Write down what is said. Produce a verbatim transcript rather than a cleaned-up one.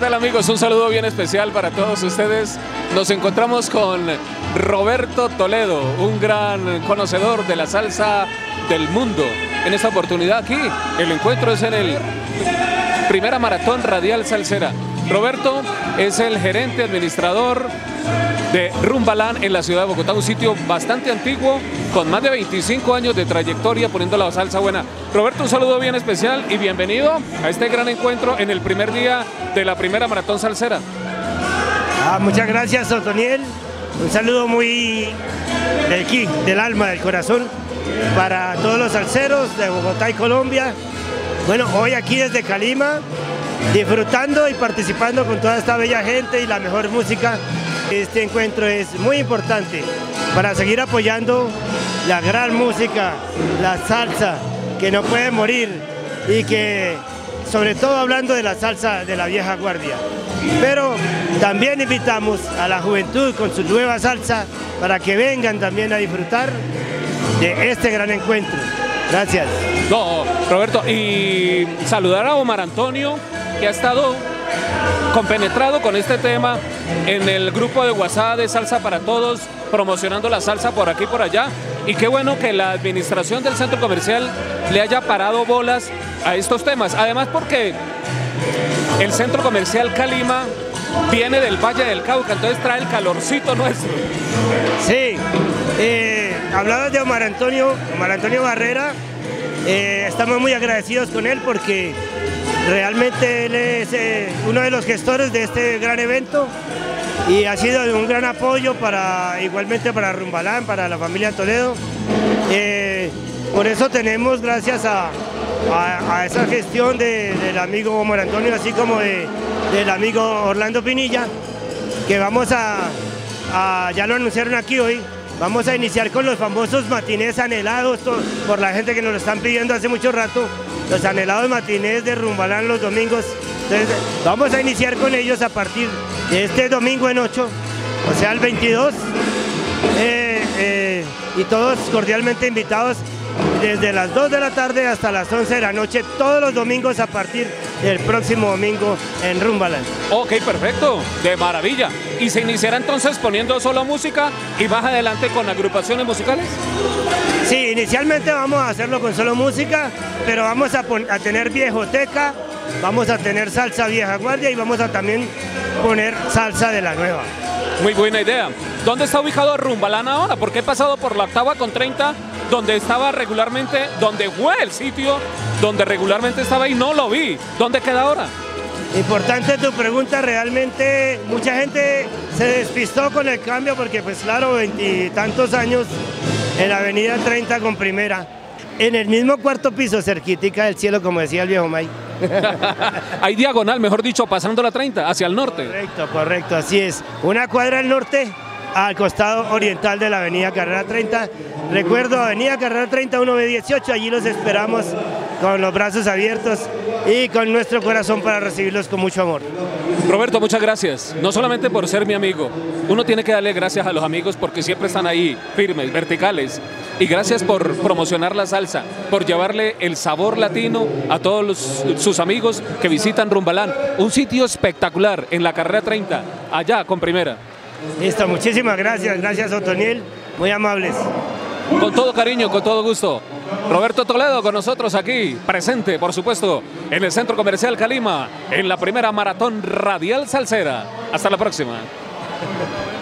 tal, amigos? Un saludo bien especial para todos ustedes. Nos encontramos con Roberto Toledo, un gran conocedor de la salsa del mundo. En esta oportunidad aquí, el encuentro es en el Primera Maratón Radial Salsera. Roberto es el gerente administrador de Rumbaland en la ciudad de Bogotá, un sitio bastante antiguo, con más de veinticinco años de trayectoria poniendo la salsa buena. Roberto, un saludo bien especial y bienvenido a este gran encuentro en el primer día de la Primera Maratón Salsera. Ah, muchas gracias, Otoniel. Un saludo muy de aquí, del alma, del corazón, para todos los salseros de Bogotá y Colombia. Bueno, hoy aquí desde Calima, disfrutando y participando con toda esta bella gente y la mejor música. Este encuentro es muy importante para seguir apoyando la gran música, la salsa, que no puede morir y que, sobre todo hablando de la salsa de la vieja guardia. Pero también invitamos a la juventud con su nueva salsa para que vengan también a disfrutar de este gran encuentro. Gracias. No, Roberto, y saludar a Omar Antonio, que ha estado compenetrado con este tema en el grupo de WhatsApp de Salsa para Todos, promocionando la salsa por aquí y por allá. Y qué bueno que la administración del centro comercial le haya parado bolas a estos temas. Además, porque el centro comercial Calima viene del Valle del Cauca, entonces trae el calorcito nuestro. Sí, eh, hablabas de Omar Antonio, Omar Antonio Barrera. Eh, estamos muy agradecidos con él porque realmente él es eh, uno de los gestores de este gran evento y ha sido un gran apoyo para, igualmente para Rumbaland, para la familia Toledo. Eh, por eso tenemos, gracias a, a, a esa gestión de, del amigo Omar Antonio, así como de, del amigo Orlando Pinilla, que vamos a, a, ya lo anunciaron aquí hoy, vamos a iniciar con los famosos matinés anhelados por la gente que nos lo están pidiendo hace mucho rato, los anhelados matinés de Rumbaland los domingos. Entonces vamos a iniciar con ellos a partir de este domingo en ocho, o sea el veintidós, eh, eh, y todos cordialmente invitados desde las dos de la tarde hasta las once de la noche, todos los domingos a partir del próximo domingo en Rumbaland. Ok, perfecto, de maravilla. ¿Y se iniciará entonces poniendo solo música y más adelante con agrupaciones musicales? Sí, inicialmente vamos a hacerlo con solo música, pero vamos a, a tener viejoteca, vamos a tener salsa vieja guardia y vamos a también poner salsa de la nueva. Muy buena idea. ¿Dónde está ubicado Rumbaland ahora? Porque he pasado por la octava con treinta, donde estaba regularmente, donde fue el sitio, donde regularmente estaba y no lo vi. ¿Dónde queda ahora? Importante tu pregunta, realmente mucha gente se despistó con el cambio porque pues claro, veintitantos años en la avenida treinta con primera, en el mismo cuarto piso, cerquitica del cielo, como decía el viejo May. Hay diagonal, mejor dicho, pasando la treinta, hacia el norte. Correcto, correcto, así es. Una cuadra al norte, al costado oriental de la avenida Carrera treinta. Recuerdo, avenida Carrera treinta, uno B dieciocho, allí los esperamos con los brazos abiertos y con nuestro corazón para recibirlos con mucho amor. Roberto, muchas gracias, no solamente por ser mi amigo, uno tiene que darle gracias a los amigos porque siempre están ahí, firmes, verticales, y gracias por promocionar la salsa, por llevarle el sabor latino a todos los, sus amigos que visitan Rumbaland, un sitio espectacular en la Carrera treinta, allá con primera. Listo, muchísimas gracias, gracias Otoniel, muy amables. Con todo cariño, con todo gusto. Roberto Toledo con nosotros aquí, presente, por supuesto, en el Centro Comercial Calima, en la Primera Maratón Radial Salsera. Hasta la próxima.